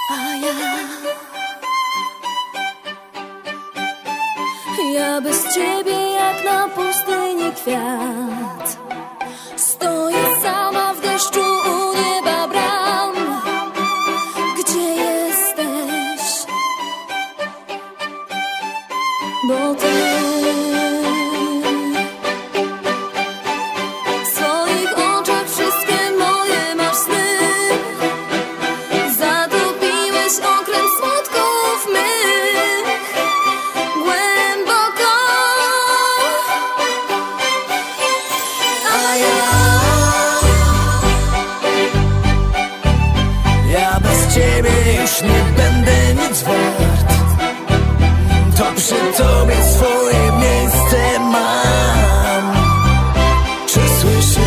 Ja bez ciebie jak na pustyni kwiat, stoję sama w deszczu u nieba bram. Gdzie jesteś? Bo ty w swoich oczach wszystkie moje masz sny. Zatopiłeś okręt smutków mych głęboko. A ja bez ciebie już nie będę nic wart. To przy tobie swoje miejsce mam. Czy słyszysz?